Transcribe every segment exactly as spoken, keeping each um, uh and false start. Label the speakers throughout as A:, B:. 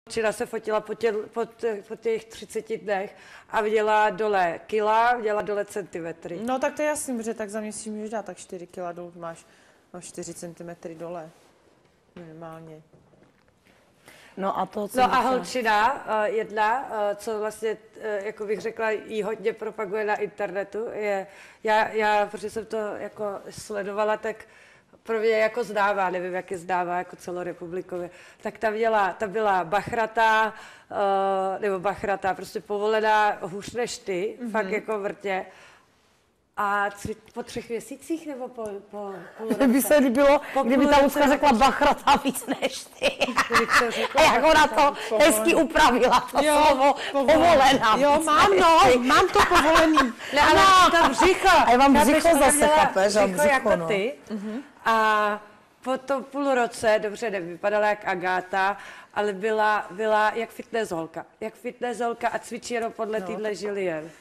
A: Holčina se fotila po, tě, po, tě, po těch třiceti dnech a viděla dole kila, viděla dole centimetry.
B: No tak to je jasný, protože tak za měsíc můžeš dát tak čtyři kila dolů, máš no, čtyři centimetry dole. Minimálně.
C: No a to, co
A: No a holčina, uh, jedna, uh, co vlastně, uh, jako bych řekla, jí hodně propaguje na internetu, je, já, já, protože jsem to jako sledovala, tak pro mě jako zdává, nevím, jak je zdává, jako celorepublikově, tak ta, měla, ta byla bachratá, uh, nebo bachratá, prostě povolená hůř než ty, mm-hmm. fakt jako vrtě. A tři, po třech měsících nebo po, po půl roce?
C: By se líbilo,
A: po
C: kdyby ta Lucka řekla bachratá víc než ty. A jak ona to hezky upravila, to
B: jo,
C: slovo povolená.
B: Jo, mám no, mám to povolený.
A: Ne, ale
C: no.
A: ta břicho.
C: A já mám
A: Já
C: břicho zase, chápeš?
A: Břicho,
C: břicho
A: jako
C: no.
A: ty. Uh-huh. A po tom půl roce, dobře, nevypadala jak Agáta, ale byla, byla jak fitness holka. Jak fitness holka a cvičí jenom podle no, týhle žilien.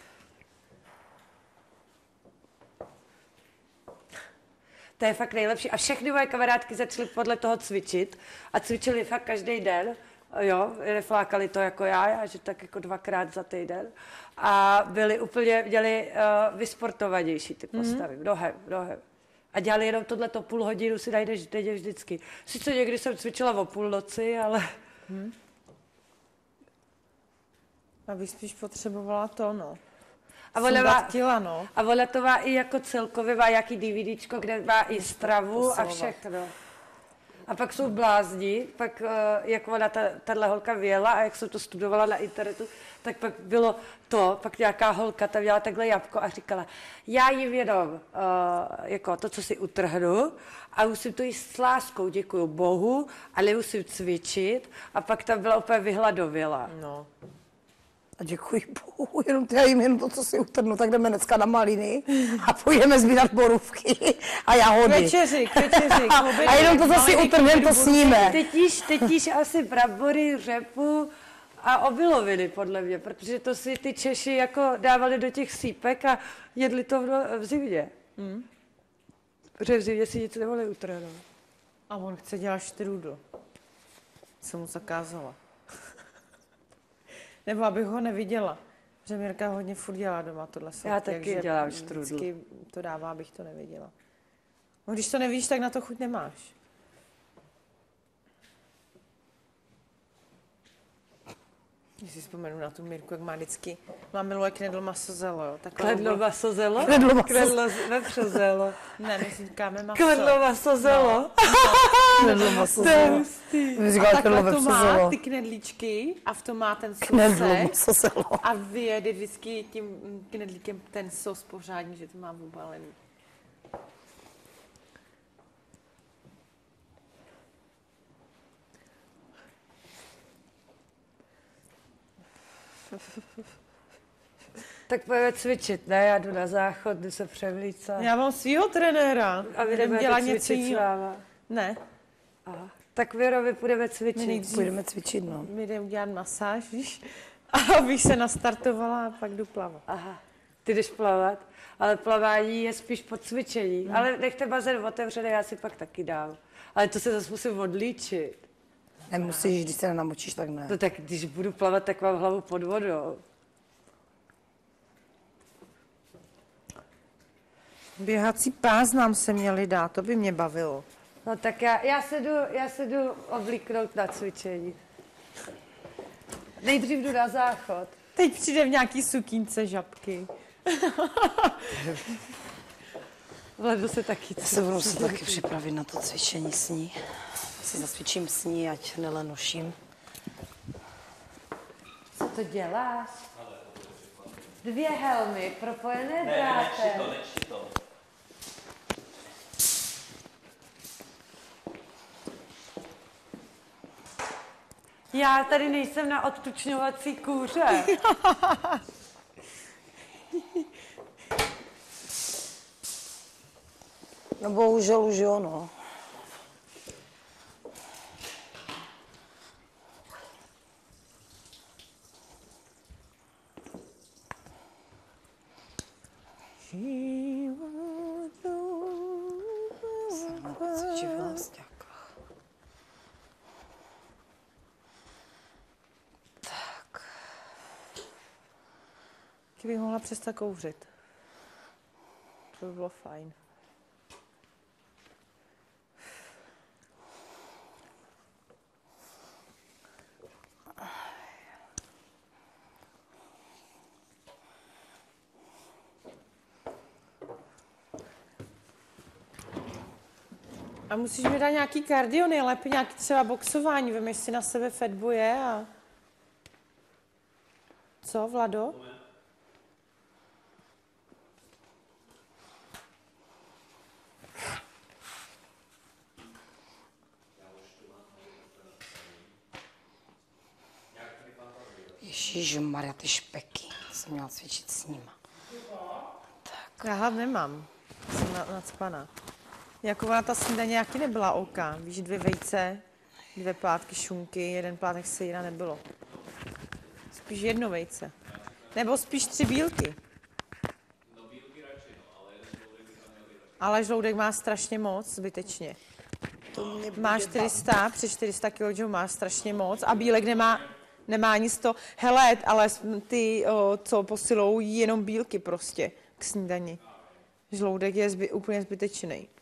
A: To je fakt nejlepší. A všechny moje kamarádky začaly podle toho cvičit a cvičili fakt každý den. Jo, neflákali to jako já, já, že tak jako dvakrát za týden. A byli úplně, měli uh, vysportovanější ty postavy, mm-hmm. mnohem, mnohem. A dělali jenom tohleto půl hodinu, si najdeš denně vždycky. Sice někdy jsem cvičila o půlnoci, ale... Hmm.
B: Abych spíš potřebovala to, no.
A: A ona, má,
B: těla, no.
A: a ona to má i jako celkově, má jaký DVDčko, kde má i stravu a všechno. A pak jsou blázni, pak jak ona, ta, tahle holka věla a jak jsem to studovala na internetu, tak pak bylo to, pak nějaká holka tam dělala takhle jabko a říkala, já jim jenom uh, jako to, co si utrhnu a musím to jíst s láskou, děkuju Bohu, a nemusím cvičit a pak tam byla úplně vyhladověla.
B: No.
C: A děkuji Bohu, jenom já jim jenom to, co si utrhnu, tak jdeme dneska na maliny a půjdeme sbírat borůvky a jahody.
B: K večeři, k večeři, k obědu.
C: A jenom to, co si utrhneme, to sníme.
A: Teď jíš, teď jíš asi brambory, řepu a obiloviny, podle mě, protože to si ty Češi jako dávali do těch sípek a jedli to v, v zimě. Hmm. Protože v zimě si nic nemohli utrhnout.
B: A on chce dělat štrůdl. Jsem mu zakázala. Nebo abych ho neviděla. Že Mirka hodně furt dělá doma tohle.
A: Já taky dělám štrůdl.
B: Vždycky to dává, abych to neviděla. No, když to nevíš, tak na to chuť nemáš. Když si vzpomenu na tu Mirku, jak má vždycky, má miluje knedl masozelo, jo.
A: Knedl masozelo?
C: Knedl
A: masozelo. Vepřozelo.
B: Ne, my si říkáme maso.
A: Knedl masozelo?
C: Knedl masozelo.
B: A takhle to má ty knedlíčky a v tom má ten sosek a vyjede vždycky tím knedlíkem ten sos pořádně, že to má obalený.
A: Tak pojďme cvičit, ne? Já jdu na záchod, jdu se převlícat.
B: Já mám svýho trenéra.
A: A vy jdeme dělat něco jiného.
B: Ne.
A: Aha. Tak Věro, my půjdeme cvičit.
C: My půjdeme cvičit, no.
B: My jdeme dělat masáž, víš? A abych se nastartovala a pak jdu plavat.
A: Aha. Ty jdeš plavat, ale plavání je spíš po cvičení. Hmm. Ale nechte bazén otevřený, já si pak taky dám. Ale to se zase musím odlíčit.
C: Nemusíš, když se nenamočíš, tak ne.
A: No tak když budu plavat, tak mám hlavu pod vodou.
B: Běhací pás nám se měli dát, to by mě bavilo.
A: No tak já, já, se jdu, já se jdu oblíknout na cvičení. Nejdřív jdu na záchod.
B: Teď přijde v nějaký sukínce žabky.
A: Vledu se taky cvičí.
C: Já se budu se taky připravit na to cvičení s ní. Si zacvičím s ní, ať nelenoším.
A: Co to děláš? Dvě helmy, propojené drátem.
D: Ne, nečti to, nečti to.
A: Já tady nejsem na odtučňovací kůře.
C: No bohužel už jo, no.
B: Kdybych mohla přestat kouřit. To by bylo fajn. A musíš mi dát nějaký kardio, nejlépe nějaký třeba boxování, vemeš si na sebe fatboye a... Co, Vlado?
C: Ježišmarja, ty špeky. Jsem měla cvičit s nima.
B: Tak. Já hlad nemám. Jsem na, nacpaná. Jako ona ta snídaně nějaký nebyla OK. Víš, dvě vejce, dvě plátky šunky, jeden plátek sejra nebylo. Spíš jedno vejce. Nebo spíš tři bílky. Ale žloudek má strašně moc, zbytečně. Má čtyři sta, přes čtyři sta kilogramů má strašně moc a bílek nemá, nemá nic to. Hele, ale ty, o, co posilují jenom bílky prostě k snídani. Žloudek je zby, úplně zbytečný.